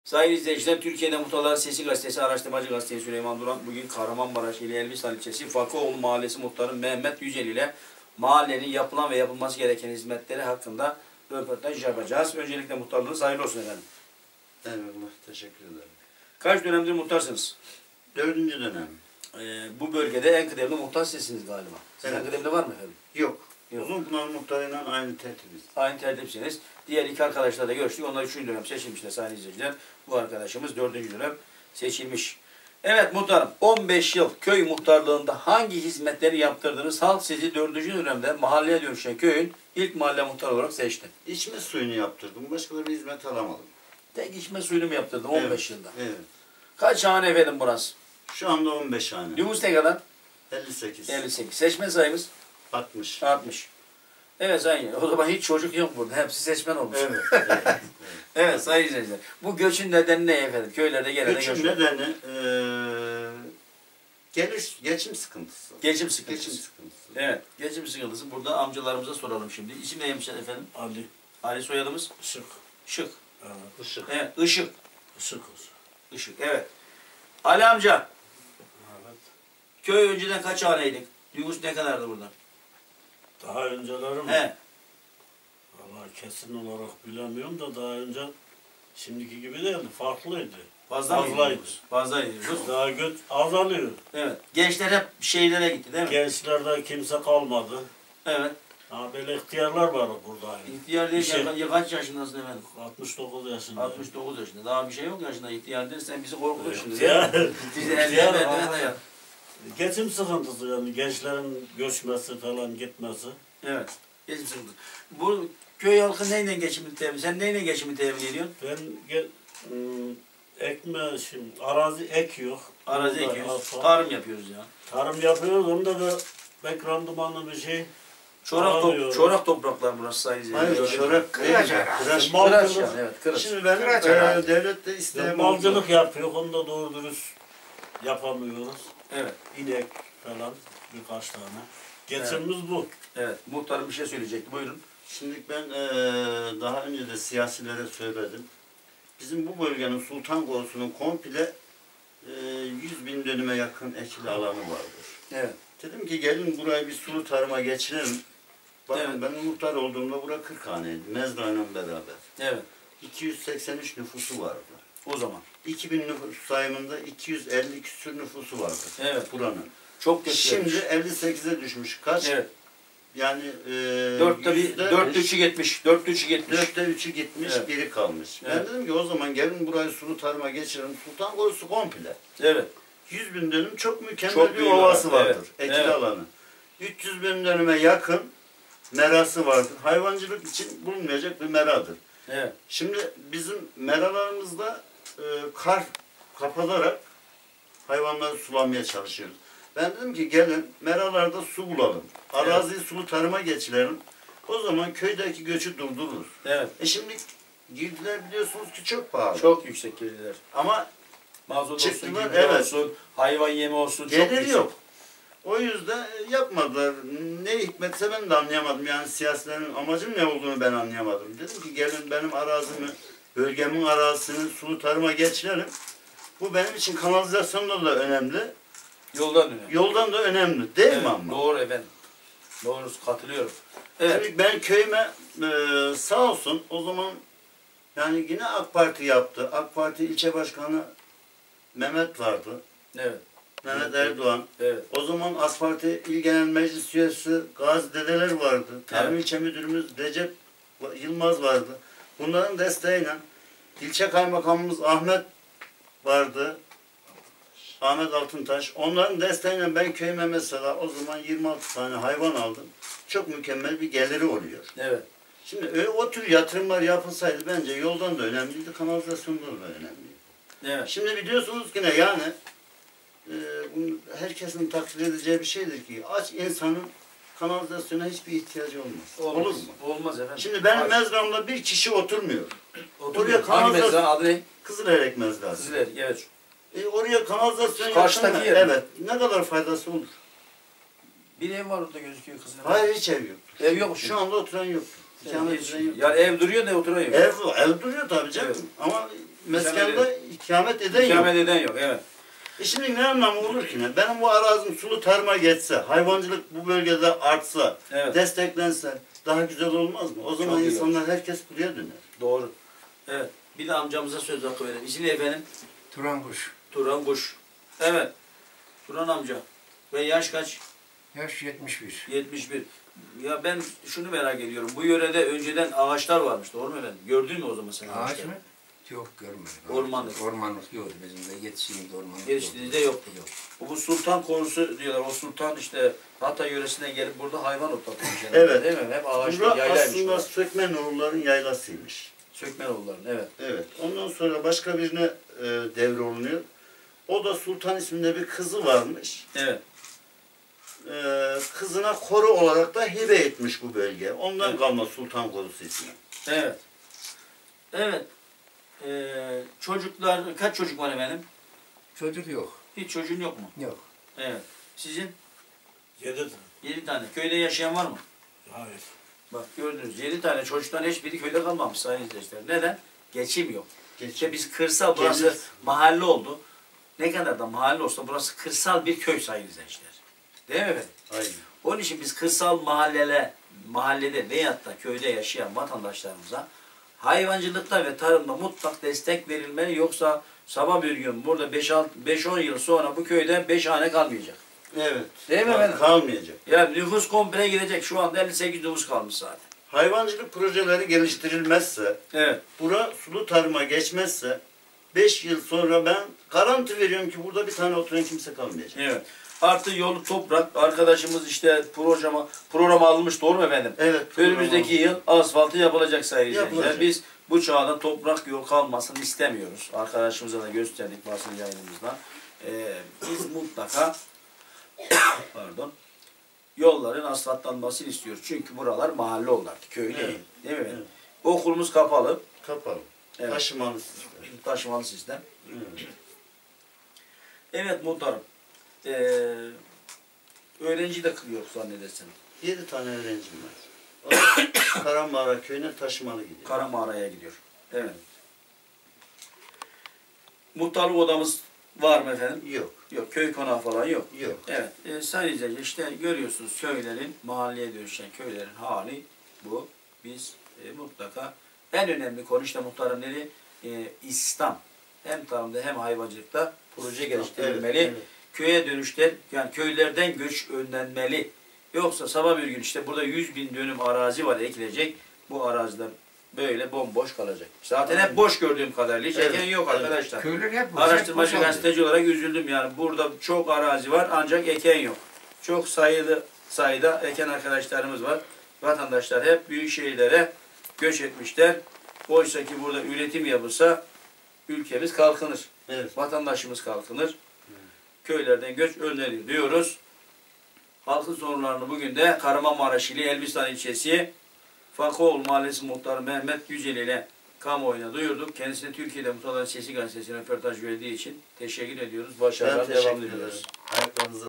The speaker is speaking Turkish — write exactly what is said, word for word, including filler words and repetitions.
Sayın izleyiciler, Türkiye'de Muhtarlar Sesi Gazetesi Araştırmacı Gazetesi Süleyman Duran bugün Kahramanmaraş ili Elbistan ilçesi Fakıoğlu Mahallesi Muhtarı Mehmet Yücel ile mahallenin yapılan ve yapılması gereken hizmetleri hakkında röportaj yapacağız. Öncelikle muhtarlığınız hayırlı olsun efendim. Eyvallah, teşekkür ederim. Kaç dönemdir muhtarsınız? Dördüncü dönem. Ee, bu bölgede en kıdemli muhtar sizsiniz galiba. Sizin Evet. kıdemli var mı efendim? Yok. Yok. Uzunpınar muhtarıyla aynı tertibiz. Aynı tertipsiniz. Diğer iki arkadaşla da görüştük. Onlar üçüncü dönem seçilmişler sayın izleyiciler. Bu arkadaşımız dördüncü dönem seçilmiş. Evet muhtarım, on beş yıl köy muhtarlığında hangi hizmetleri yaptırdınız? Halk sizi dördüncü dönemde mahalleye dönüşen köyün ilk mahalle muhtarı olarak seçti. İçme suyunu yaptırdım. Başka da bir hizmet alamadım. Tek içme suyunu mu yaptırdın on beş Evet, yılda? Evet. Kaç hane efendim burası? Şu anda on beş hane. Nüfus ne kadar? elli sekiz. elli sekiz. Seçmen sayımız? altmış. altmış. Evet sayın. O zaman hiç çocuk yok burada. Hepsi seçmen olmuş. Evet. evet, evet. Evet sayın izleyiciler. Bu göçün nedeni ne efendim? Köylerde genelde Göçün göç. nedeni eee geliş, geçim sıkıntısı. Geçim sıkıntısı. Geçim sıkıntısı. Evet. Geçim sıkıntısı. Burada amcalarımıza soralım şimdi. İsim neymiş efendim? Ali. Ali soyadımız? Işık. Işık. Evet. Işık. Evet. Işık. Işık olsun. Işık. Evet. Ali amca. Evet. Köy önceden kaç haneydik? Nüfus ne kadardı burada? Daha önceleri mi? He. Vallahi kesin olarak bilemiyorum da daha önce şimdiki gibi değildi. Farklıydı. Fazla mı Fazlaydı. gidiyoruz? Fazla gidiyoruz. Daha göç azalıyor. Evet. Gençler hep şehirlere gitti değil mi? Gençlerde kimse kalmadı. Evet. Ha böyle ihtiyarlar var burada. Yani. İhtiyar değilken Bir şey- kaç yaşındasın efendim? altmış dokuz yaşında. altmış dokuz yaşında. Daha bir şey yok yaşında. İhtiyar değilsen bizi korkutuyor şimdi. İhtiyar. Bizi İhtiyar elden ama- elden ya. Geçim sıkıntısı yani gençlerin göçmesi falan gitmesi. Evet. Geçim sıkıntı. Bu köy halkı neyle geçimini temin? Sen neyle geçimini temin ediyorsun? Ben ge, ım, ekme şimdi arazi ek yok. Arazi Burada ekiyoruz. asfalt. Tarım yapıyoruz ya. Tarım yapıyoruz, onda da pek randımanlı bir şey. Çorak, top, Alamıyoruz. çorak topraklar burası sayın Hayır, izleyiciler. çorak Kıraç değil. arazi. Kıraç. Mal- Kıraç yani, evet kıraç. Şimdi ben Kıraç e, arazi. devlette Yani isteğim malcılık oldu. yapıyor, onu da doğru dürüst yapamıyoruz. Evet, İnek falan birkaç tane. Geçimimiz bu. evet. Muhtarım bir şey söyleyecekti. Buyurun. Şimdi ben e, daha önce de siyasilere söyledim. Bizim bu bölgenin Sultan Koğusu'nun komple e, yüz bin dönüme yakın ekili alanı vardır. Evet. Dedim ki gelin burayı bir sulu tarıma geçirelim. Bakın Evet. ben muhtar olduğumda bura kırk haneydi. Mezrayla beraber. Evet. iki yüz seksen üç nüfusu vardı. O zaman. iki bin nüfus sayımında iki yüz elli küsür nüfusu vardı. Evet. Buranın. Çok kötü. Şimdi gelmiş. elli sekize düşmüş. Kaç? Evet. Yani e, Dörtte bir, yüzde dörtte beş, üçü gitmiş. Dörtte üçü gitmiş. dörtte üçü gitmiş, Evet. biri kalmış. Evet. Ben dedim ki o zaman gelin burayı sulu tarıma geçirelim. Sultan Koğusu komple. Evet. yüz bin dönüm çok mükemmel Çok bir büyük ovası alan, vardır. evet, Ekili evet. alanı. üç yüz bin dönüme yakın merası vardır. Hayvancılık için bulunmayacak bir meradır. Evet. Şimdi bizim meralarımızda e, kar kapatılarak hayvanları sulamaya çalışıyoruz. Ben dedim ki gelin meralarda su bulalım. Araziyi sulu tarıma geçirelim. O zaman köydeki göçü durdururuz. Evet. E şimdi girdiler biliyorsunuz ki çok pahalı. Çok yüksek gelirler. Ama Mazot olsun, Çıktılar, gübre evet. olsun, hayvan yemi olsun. Çok gelir yüksek. yok. O yüzden yapmadılar. Ne hikmetse ben de anlayamadım. Yani siyasilerin amacım ne olduğunu ben anlayamadım. Dedim ki gelin benim arazimi, bölgemin arazisini sulu tarıma geçirelim. Bu benim için kanalizasyonda da önemli. Yoldan dönüyor. Yoldan da önemli. Değil Evet, mi ama? doğru efendim. Doğru, katılıyorum. Evet. Şimdi ben köyüme e, sağ olsun o zaman yani yine AK Parti yaptı. AK Parti ilçe başkanı Mehmet vardı. Evet. Mehmet Erdoğan. Evet. O zaman AK Parti İl Genel Meclis Üyesi Gazi Dedeler vardı. Tarım Evet. İlçe Müdürümüz Recep Yılmaz vardı. Bunların desteğiyle ilçe kaymakamımız Ahmet vardı. Ahmet Altıntaş. Onların desteğiyle ben köyüme mesela o zaman yirmi altı tane hayvan aldım. Çok mükemmel bir geliri oluyor. Evet. Şimdi öyle, o tür yatırımlar yapılsaydı bence yoldan da önemliydi, kanalizasyondan da önemliydi. Evet. Şimdi biliyorsunuz ki ne yani e, bunu herkesin takdir edeceği bir şeydir ki aç insanın kanalizasyona hiçbir ihtiyacı olmaz. Olmaz. Olur mu? Olmaz efendim. Şimdi benim Aç. mezramda bir kişi oturmuyor. Oturuyor. oraya Hangi kanalizasyon- mezra? Adı ne? Kızılerek mezrası. Kızıler. Evet. E, oraya kanalizasyon Karşıdaki yapsana. yer mi? Evet. Ne kadar faydası olur? Bir ev var orada gözüküyor Kızıler. Hayır hiç ev yok. Ev yok mu? Şu anda oturan yok. İkamet Hiç- eden yok. Yani ev duruyor da oturuyor. Ev, ev duruyor tabii canım. Evet. Ama meskende ikamet eden yok. İkamet eden yok, evet. E şimdi ne anlamı olur ki ne? Benim bu arazim sulu tarıma geçse, hayvancılık bu bölgede artsa, Evet. desteklense daha güzel olmaz mı? O zaman Çok iyi insanlar herkes buraya döner. Doğru. Evet. Bir de amcamıza söz hakkı verelim. İsmi efendim? Turan kuş. Turan Kuş. Evet. Turan amca. Ve yaş kaç? Yaş yetmiş bir. yetmiş bir. Ya ben şunu merak ediyorum. Bu yörede önceden ağaçlar varmış. Doğru mu efendim? Gördün mü o zaman sen Ağaç ağaçları? mı? Yok görmedim. Ormanlık. Ormanlık yok bizim de yetiştiğimizde ormanlık Yetiştiğinizde yoktu. Yok. Bu, bu sultan korusu diyorlar. O sultan işte Hatay yöresinden gelip burada hayvan otlatmış. Evet. Değil mi? Hep ağaçlı Bura yaylaymış. aslında Burada. Sökmenoğulların yaylasıymış. Sökmenoğulların, evet. Evet. Ondan sonra başka birine e, devrolunuyor. O da Sultan isminde bir kızı varmış. Evet. E, kızına koru olarak da hibe etmiş bu bölge. Ondan Evet. kalma Sultan Korusu ismi. Evet. Evet. Ee, çocuklar, kaç çocuk var efendim? Çocuk yok. Hiç çocuğun yok mu? Yok. Evet. Sizin? Yedi tane. Yedi tane. Köyde yaşayan var mı? Hayır. Bak gördünüz yedi tane çocuktan hiçbiri köyde kalmamış sayın izleyiciler. Neden? Geçim yok. Geçim. İşte biz kırsal, burası Gelir. mahalle oldu. Ne kadar da mahalle olsa burası kırsal bir köy sayın izleyiciler. Değil mi efendim? Aynen. Onun için biz kırsal mahallele, mahallede veyahut da köyde yaşayan vatandaşlarımıza hayvancılıkta ve tarımda mutlak destek verilmeli. Yoksa sabah bir gün burada beş on yıl sonra bu köyde beş hane kalmayacak. Evet. Değil mi efendim? Kalmayacak. Yani nüfus komple gidecek. Şu anda elli sekiz nüfus kalmış zaten. Hayvancılık projeleri geliştirilmezse, Evet. bura sulu tarıma geçmezse beş yıl sonra ben garanti veriyorum ki burada bir tane oturan kimse kalmayacak. Evet. Artı yolu toprak. Arkadaşımız işte programa, programa almış, doğru mu efendim? Evet. Önümüzdeki yıl asfaltı yapılacak sayın izleyiciler. Yapılacak. Biz bu çağda toprak yol kalmasını istemiyoruz. Arkadaşımıza da gösterdik basın yayınımızda. Ee, biz mutlaka pardon yolların asfaltlanmasını istiyoruz. Çünkü buralar mahalle oldu artık. Köy değil. Evet. Değil mi efendim? Evet. Okulumuz kapalı. Kapalı. Evet. Taşımalı sistem. Taşımalı sistem. Evet. Evet muhtarım. Ee, öğrenci de yok zannedersem. Yedi tane öğrencim var. O da Karamağara köyüne taşımalı gidiyor. Karamağara'ya gidiyor. Evet. Muhtarlık odamız var mı efendim? Yok. Yok. Köy konağı falan yok. Yok. Evet. E, sayın izleyiciler işte görüyorsunuz köylerin, mahalleye dönüşen köylerin hali bu. Biz e, mutlaka en önemli konu işte muhtarım dedi e, İslam. Hem tarımda hem hayvancılıkta proje geliştirilmeli. Evet, evet. Köye dönüşten yani köylerden göç önlenmeli. Yoksa sabah bir gün işte burada yüz bin dönüm arazi var ekilecek. Bu araziler böyle bomboş kalacak. Zaten hep boş gördüğüm kadarıyla hiç Evet, eken yok evet. arkadaşlar. Köyler hep boş, Araştırmacı hep boşaldı. gazeteci olarak üzüldüm yani. Burada çok arazi var ancak eken yok. Çok sayılı sayıda eken arkadaşlarımız var. Vatandaşlar hep büyük şehirlere göç etmişler. Oysa ki burada üretim yapılsa ülkemiz kalkınır. Evet. Vatandaşımız kalkınır. Köylerden göç önlenir diyoruz. Halkın sorunlarını bugün de Kahramanmaraş ili Elbistan ilçesi Fakoğlu Mahallesi Muhtarı Mehmet Yücel ile kamuoyuna duyurduk. Kendisine Türkiye'de Muhtarların Sesi Gazetesi'ne röportaj verdiği için teşekkür ediyoruz. Ben Başarılar teşekkür devam ederim. ediyoruz. Ayaklarınıza